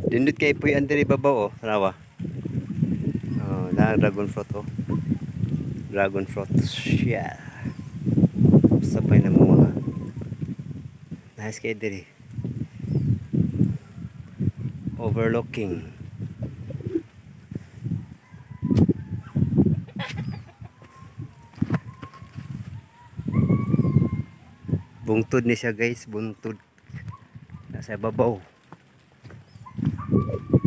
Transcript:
Dindot kay puy andiri babaw oh, rawa. Oh, na dragon fruit oh. Dragon fruit. Yeah. Sabay na mga. Nice kay diri. Overlooking. Bungtod ni siya guys, buntod. Nasa babaw.